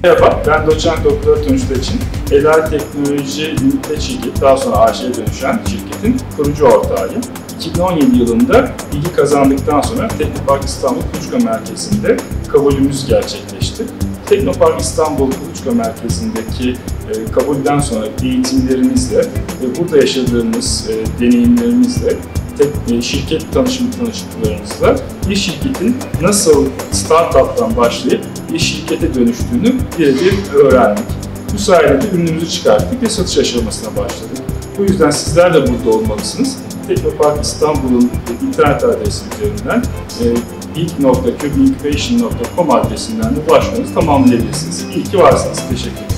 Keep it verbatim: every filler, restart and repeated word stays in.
Merhaba, ben doçent doktor Tunç Teçin. Helal Teknoloji Limited şirketi, daha sonra A Ş'ye dönüşen şirketin kurucu ortağıyım. iki bin on yedi yılında bilgi kazandıktan sonra Teknopark İstanbul Kuluçka Merkezi'nde kabulümüz gerçekleşti. Teknopark İstanbul Kuluçka Merkezi'ndeki e, kabulden sonra eğitimlerimizle ve burada yaşadığımız e, deneyimlerimizle tek, e, şirket tanışım tanışıklıklarımızla bir şirketin nasıl startup'tan başlayıp bir şirkete dönüştüğünü birebir öğrendik. Bu sayede de ürünümüzü çıkarttık ve satış aşamasına başladık. Bu yüzden sizler de burada olmalısınız. Teknopark İstanbul'un internet adresi üzerinden e, ilk nokta cube incubation nokta com adresinden de ulaşmanızı tamamlayabilirsiniz. İyi ki varsınız. Teşekkür ederim.